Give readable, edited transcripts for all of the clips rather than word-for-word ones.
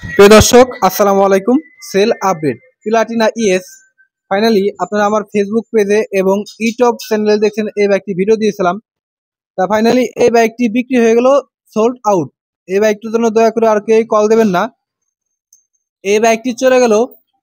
প্রিয় দর্শক, আসসালামু আলাইকুম। Sale update Platina ES finally আপনারা আমার ফেসবুক পেজে এবং ইউটিউব চ্যানেলে দেখছেন। এই বাইকটি ভিডিও দিয়েছিলাম, তা ফাইনালি এই বাইকটি বিক্রি হয়ে গেল, সোল্ড আউট। এই বাইকটির জন্য দয়া করে আর কেউ কল দেবেন না। এই বাইকটি চলে গেল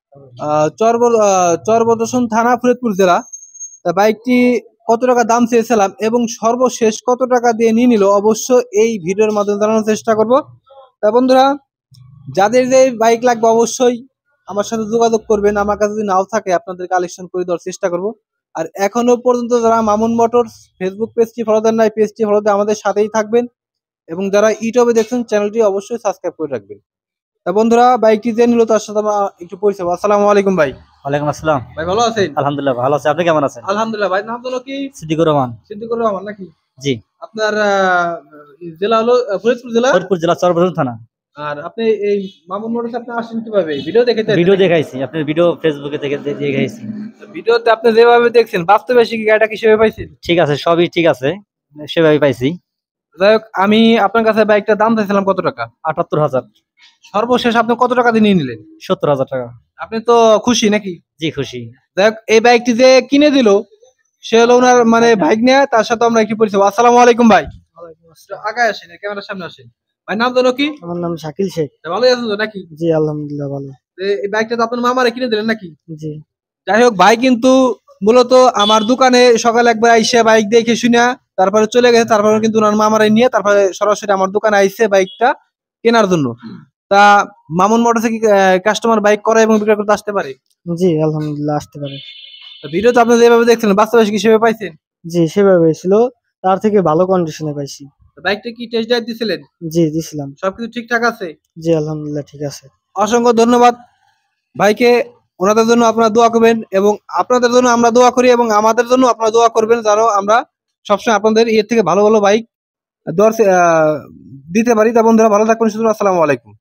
চরবদর্শন থানা, ফরিদপুর জেলা। তা বাইকটি কত টাকা দাম চেয়েছিলাম এবং সর্বশেষ কত টাকা দিয়ে নিয়ে নিল, অবশ্য এই ভিডিওর মাধ্যমে জানানোর চেষ্টা করব। তা বন্ধুরা, যাদের যে বাইক লাগবে অবশ্যই আমার সাথে যোগাযোগ করবেন। আমার কাছে যদি নাও থাকে আপনাদের কালেকশন করে দেওয়ার চেষ্টা করব। আর এখনো পর্যন্ত যারা মামুন মোটরস ফেসবুক পেজটি ফলো দেন নাই, পেজটি ফলো দিয়ে আমাদের সাথেই থাকবেন এবং যারা ইউটিউবে দেখছেন চ্যানেলটি অবশ্যই সাবস্ক্রাইব করে রাখবেন। তা বন্ধুরা, বাইকটি যে নিল তার সাথে আমরা একটু পরিচয়। আসসালামু আলাইকুম ভাই। ওয়ালাইকুম আসসালাম। ভাই ভালো আছেন? আলহামদুলিল্লাহ ভালো আছি, আপনি কেমন আছেন? আলহামদুলিল্লাহ। ভাই নাম হলো কি? সিদ্দিকুর রহমান। সিদ্দিকুর রহমান নাকি? জি। আপনার জেলা হলো ফরিদপুর জেলা। ফরিদপুর জেলা চরবদন থানা। আর আপনি এই মামুন মোটরস আপনি আসেন কিভাবে? ভিডিও দেখে? ভিডিও দেখাইছি, আপনার ভিডিও ফেসবুকে থেকে দেখাইছি। ভিডিওতে আপনি যেভাবে দেখছেন বাস্তবে কি গাড়িটা কিভাবে পাইছেন? ঠিক আছে, সবই ঠিক আছে, সেভাবে পাইছি। যাই হোক, আমি আপনার কাছে বাইকটার দাম চাইছিলাম কত টাকা? ৭৮,০০০। সর্বশেষ আপনি কত টাকা দিয়ে নিয়ে নিলেন? ৭০,০০০ টাকা। আপনি তো খুশি নাকি? জি খুশি। যাই হোক, এই বাইকটি যে কিনে দিল সে হলো ওনার মানে বাইক নিয়ে, তার সাথে আমরা একটু পরিচয়। আসসালামু আলাইকুম ভাই। আগে আসেন, ক্যামেরার সামনে আসেন। ভাই নাম জানো কি? আমার নাম শাকিল শেখ। ভালো আছেন তো নাকি? জি আলহামদুলিল্লাহ ভালো। এই বাইকটা তো আপনার মামারে কিনে দিলেন নাকি? জি। যাই হোক, ভাই কিন্তু মূলত আমার দোকানে সকালে একবার আইসে বাইক দেখে শুনে তারপরে চলে গেছে। তারপরে কিন্তু ওনার মামারে নিয়ে তারপরে সরাসরি আমার দোকানে আইসে বাইকটা কেনার জন্য। তা মামুন মোটরসে কি কাস্টমার বাইক করে এবং বিক্রয় করতে আসতে পারে? জি আলহামদুলিল্লাহ আসতে পারে। ভিডিও তো আপনি যেভাবে দেখছেন বাস্তবে কি সেভাবে পাইছেন? জি সেভাবে ছিল, তার থেকে ভালো কন্ডিশনে পাইছি। বাইকটা কি টেস্ট ড্রাইভ দিছিলেন? জি দিছিলাম। সবকিছু ঠিকঠাক আছে? জি আলহামদুলিল্লাহ ঠিক আছে। অসংখ্য ধন্যবাদ ভাইকে। ওনাদের জন্য আপনারা দোয়া করবেন এবং আপনাদের জন্য আমরা দোয়া করি এবং আমাদের জন্য আপনারা দোয়া করবেন, যেন আমরা সবসময় আপনাদের এর থেকে ভালো ভালো বাইক দিতে পারি। তা বন্ধুরা ভালো থাকবেন, আসসালামু আলাইকুম।